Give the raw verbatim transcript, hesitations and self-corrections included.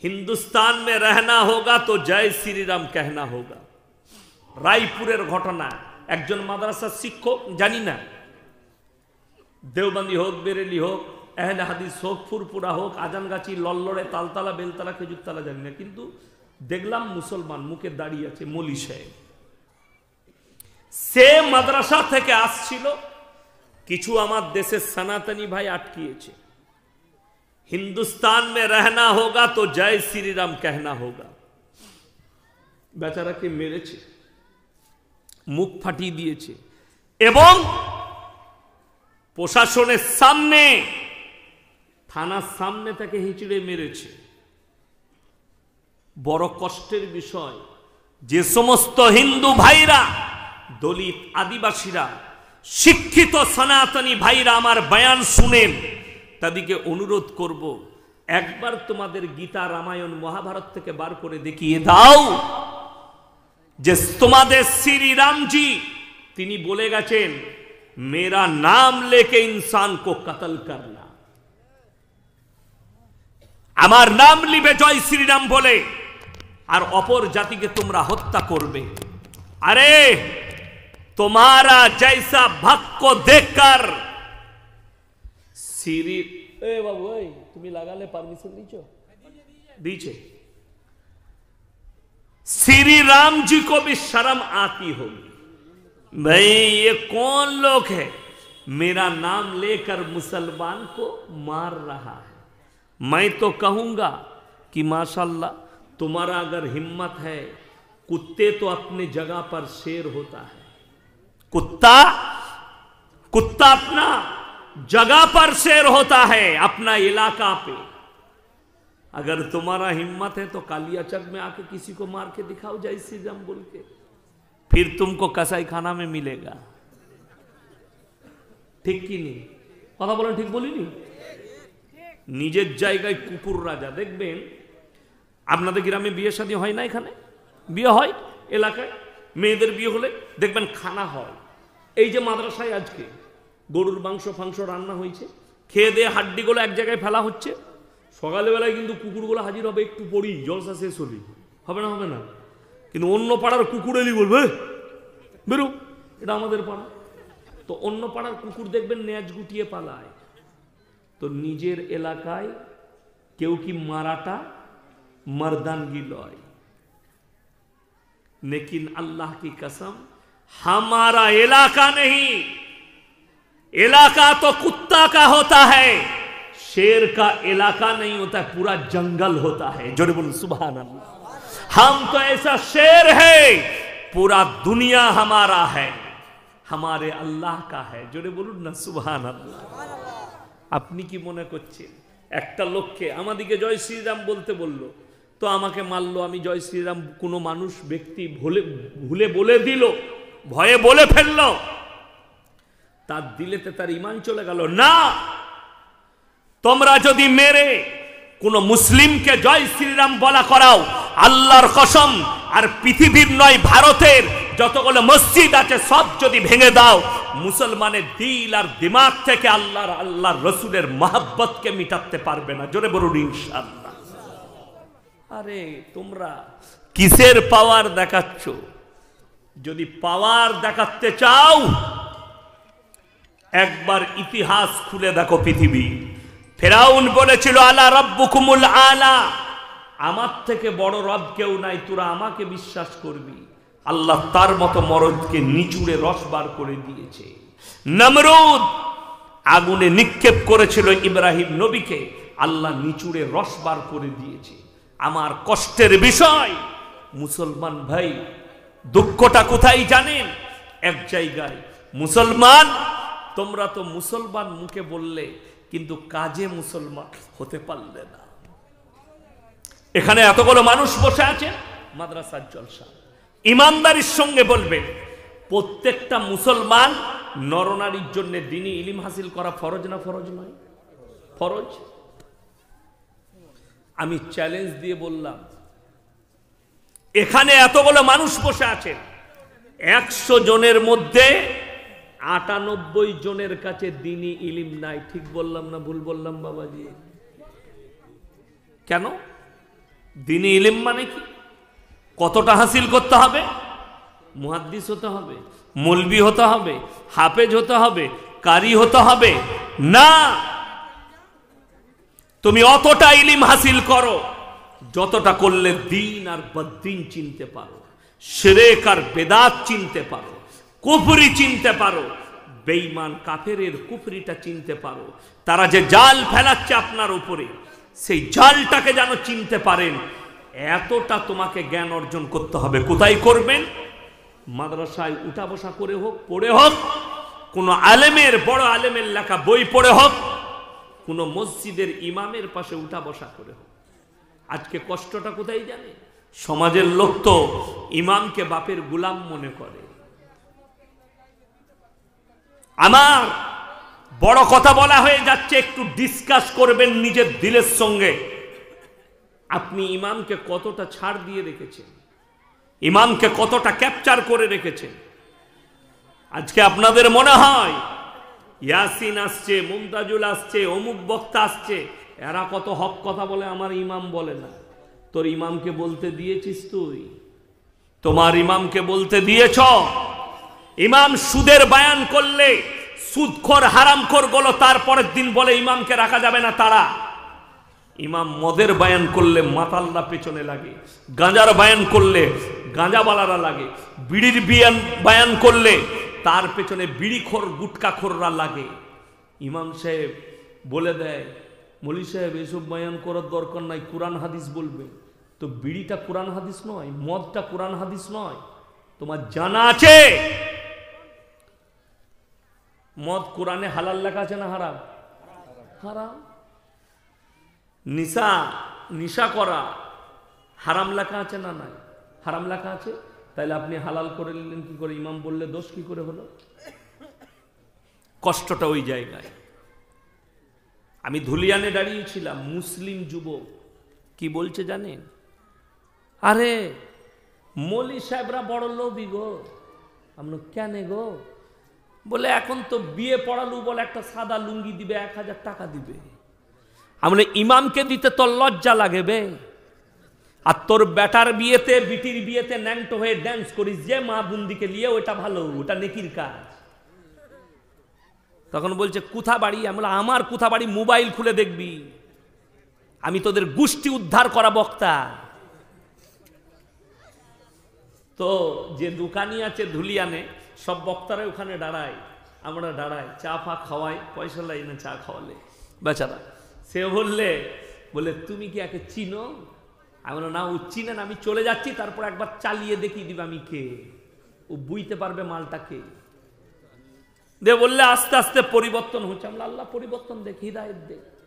हिंदुस्तान में रहना होगा तो जय श्री राम कहना होगा। রায়পুরের ঘটনা, একজন মাদ্রাসার শিক্ষক, জানি না দেওবন্দি হোক, বেরেলি হোক, আহলে হাদিস হোক, ফুরফুরা হোক, আজানগাছি, লল্লড়ে, তালতলা, বেলতলা, খেজুরতলা, জানি না, কিন্তু দেখলাম মুসলমান, মুখে দাঁড়িয়ে আছে, মৌলী সাহেব। সে মাদ্রাসা থেকে আসছিল, কিছু আমার দেশের সনাতনী ভাই আটকিয়েছে। हिंदुस्तान में रहना होगा तो जय श्री राम कहना होगा। বেচারাকে মেরেছে, মুখ ফাটিয়ে দিয়েছে এবং প্রশাসনের সামনে, থানার সামনে তাকে হিঁচড়ে মেরেছে। বড় কষ্টের বিষয়, যে সমস্ত হিন্দু ভাইরা, দলিত, আদিবাসীরা, শিক্ষিত সনাতনী ভাইরা আমার বয়ান শুনেন, তাদেরকে অনুরোধ করব, একবার তোমাদের গীতা, রামায়ণ, মহাভারত থেকে বার করে দেখিয়ে দাও যে তোমাদের শ্রী রামজি তিনি বলে গেছেন, মেরা নাম লেকে ইনসান কো কতল করনা, আমার নাম লিবে জয় শ্রীরাম বলে, আর অপর জাতিকে তোমরা হত্যা করবে। আরে তোমারা জৈসা ভক্ত को देखकर श्री ए बाबू ए তুমি লাগালে পারমিশন দিছো दीजिए, श्री राम जी को भी शर्म आती होगी, भाई ये कौन लोग है मेरा नाम लेकर मुसलमान को मार रहा है। मैं तो कहूंगा कि माशाल्लाह तुम्हारा अगर हिम्मत है, कुत्ते तो अपने जगह पर शेर होता है, कुत्ता कुत्ता अपना जगह पर शेर होता है, अपना इलाका पे। अगर तुम्हारा हिम्मत है तो कालियाचक में आके किसी को मार के दिखाओ जय श्री राम बोल के, फिर तुमको कसाई खाना में मिलेगा। ठीक की नहीं কথা বলেন, ঠিক বলিনি? নিজের জায়গায় কুকুর রাজা। দেখবেন আপনাদের গ্রামে বিয়ে শাদী হয় না, এখানে বিয়ে হয় এলাকায়, মেয়েদের বিয়ে হলে দেখবেন খানা হয়। এই যে মাদ্রাসায় আজকে গরুর মাংস ফাংস রান্না হয়েছে, খেয়ে দিয়ে হাড্ডিগুলো এক জায়গায় ফেলা হচ্ছে, সকালবেলায় কিন্তু কুকুরগুলো হাজির হবে, একটু পড়ি জলসা শেষ হলি, হবে না? হবে না? কিন্তু অন্য পাড়ার কুকুর এলি বলবে বেরো, এটা আমাদের পাড়া। তো অন্য পাড়ার কুকুর দেখবেন ন্যাজ গুটিয়ে পালায়, তো নিজের এলাকায় কেউ কি মারাটা मर्दानगी लॉय। लेकिन अल्लाह की कसम हमारा इलाका नहीं, इलाका तो कुत्ता का होता है, शेर का इलाका नहीं होता, पूरा जंगल होता है। जोरे बोलो सुभान अल्लाह। हम तो ऐसा शेर है, पूरा दुनिया हमारा है, हमारे अल्लाह का है। जोरे बोलो ना सुभान अल्लाह। अपनी की मने করছেন একটা লোককে আমাদিকে জয় শ্রীরাম বলতে বললো, তো আমাকে মারলো, আমি জয় শ্রীরাম কোনো মানুষ ব্যক্তি ভুলে ভুলে বলে দিল, ভয়ে বলে ফেললো, তার দিলেতে তার ঈমান চলে গেল না। তোমরা যদি মেরে কোন মুসলিমকে জয় শ্রীরাম বলা করাও, আল্লাহর কসম, আর পৃথিবীর নয় ভারতের যতগুলো মসজিদ আছে সব যদি ভেঙে দাও, মুসলমানের দিল আর দিমাগ থেকে আল্লাহর আল্লাহর রসুলের মহব্বতকে মিটাতে পারবে না। জোরে বলুন ইনশাআল্লাহ। আরে তোমরা কিসের পাওয়ার দেখাচ্ছ? যদি পাওয়ার দেখাতে চাও, একবার ইতিহাস খুলে দেখো পৃথিবী। ফেরাউন বলেছিল আলা রাব্বুকুমুল আলা, আমার থেকে বড় রব কেউ নাই, তোরা আমাকে বিশ্বাস করবি। আল্লাহ তার মতো মরদকে নিচুড়ে রস বার করে দিয়েছে। নমরুদ আগুনে নিক্ষেপ করেছিল ইব্রাহিম নবীকে, আল্লাহ নিচুড়ে রস বার করে দিয়েছে। আমার কষ্টের বিষয় মুসলমান ভাই, দুঃখটা কোথায় জানেন? এক জায়গায় মুসলমান, তোমরা তো মুসলমান মুখে বললে, কিন্তু কাজে মুসলমান হতে পারলে না। এখানে এতগুলো মানুষ বসে আছে, মাদ্রাসার জলসা, ইমানদারির সঙ্গে বলবে, প্রত্যেকটা মুসলমান নরনারীর জন্য দ্বীনি ইলম হাসিল করা ফরজ না ফরজ নয়? ফরজ। আমি চ্যালেঞ্জ দিয়ে বললাম, এখানে এতগুলো মানুষ বসে আছেন, একশো জনের মধ্যে আটানব্বই জনের কাছে দ্বীনি ইলম নাই। ঠিক বললাম না ভুল বললাম বাবাজি? কেন? দিনী ইলম মানে কি? কতটা হাসিল করতে হবে? মুহাদ্দিস হতে হবে, মৌলবি হতে হবে, হাফেজ হতে হবে, কারি হতে হবে না। তুমি অতটা ইলম হাসিল করো যতটা করলে দিন আর বদ্দিন চিনতে পারো, শিরক আর বেদাত চিনতে পারো, কুফরি চিনতে পারো, বেঈমান কাফেরের কুফরিটা চিনতে পারো, তারা যে জাল ফেলাচ্ছে আপনার উপরে সেই জালটাকে যেন চিনতে পারেন। এতটা তোমাকে জ্ঞান অর্জন করতে হবে। কোথায় করবেন? মাদ্রাসায় উঠা বসা করে হোক, পড়ে হোক, কোন আলেমের বড় আলেমের লেখা বই পড়ে হোক, কোন মসজিদের ইমামের পাশে উঠা বসা করে হোক। আজকে কষ্টটা কোথায় জানে? সমাজের লোক তো ইমামকে বাপের গোলাম মনে করে। আমার বড় কথা বলা হয়ে যাচ্ছে, একটু ডিসকাস করবেন নিজের দিলের সঙ্গে। আপনি ইমামকে কতটা ছাড় দিয়ে রেখেছেন, ইমামকে কতটা ক্যাপচার করে রেখেছেন। আজকে আপনাদের মনে হয় ইয়াসিন আসছে, মুমতাজুল আসছে, অমুক বক্তা আসছে, এরা কত হক কথা বলে, আমার ইমাম বলে না। তোর ইমামকে বলতে দিয়েছিস তুই? তোমার ইমামকে বলতে দিয়েছ? ইমাম সুদের বায়ান করলে সুদখোর হারামখোর বলো, তারপরের দিন বলে ইমামকে রাখা যাবে না তারা। ইমাম মদের বায়ান করলে মাতাল্লা পেছনে লাগে, গাঁজার বায়ান করলে গাঁজাওয়ালারা লাগে, বিড়ির বিয়ান বায়ান করলে তার পেছনে বিড়িখোর গুটকাখোররা লাগে। ইমাম সাহেব বলে দেয়, মৌলী সাহেব এসব বায়ান করার দরকার নাই, কোরআন হাদিস বলবে। তো বিড়িটা কোরআন হাদিস নয়, মদটা কোরআন হাদিস নয়। তোমার জানা আছে মদ কোরআনে হালাল লেখা আছে না হারাম? হারাম। নিশা নিশা করা হারাম লেখা আছে না নাই? হারাম লেখা আছে। তাইলে আপনি হালাল করে নিলেন কি করে? ইমাম বললে দোষ কি করে হলো? কষ্টটা ওই জায়গায়। আমি ধুলিয়ানে দাঁড়িয়েছিলাম, মুসলিম যুবক কি বলছে জানেন? আরে মৌলী সাহেবরা বড় লোভী গো। আমরা কেন গো? বলে এখন তো বিয়ে পড়ালু, বলে একটা সাদা লুঙ্গি দিবে, এক হাজার টাকা দিবে। আমরা ইমামকে দিতে তোর লজ্জা লাগবে? আর তোর বেটার বিয়েতে, বিটির বিয়েতে ন্যাংটো হয়ে ড্যান্স করিস যে মা বুন্দিকে নিয়ে, ওটা ভালো, ওটা নেকির কাজ। তখন বলছে কুথা বাড়ি? আমরা আমার কুথা বাড়ি মোবাইল খুলে দেখবি, আমি তোদের গোষ্ঠী উদ্ধার করা বক্তা। তো যে দোকানি আছে ধুলিয়ানে, সব বক্তারা ওখানে দাঁড়ায়, আমরা দাঁড়াই, চা ফা খাওয়াই, পয়সা লাই না চা খাওয়ালে বেচারা। সে বললে, বলে তুমি কি একে চিনো? আমি না, ও চিনেন, আমি চলে যাচ্ছি, তারপর একবার চালিয়ে দেখিয়ে দিবে আমি কে, ও বুঝতে পারবে মালটাকে। দে বললে আস্তে আস্তে পরিবর্তন হচ্ছে। আমরা আল্লাহ পরিবর্তন দেখি, হিদায়েত দে।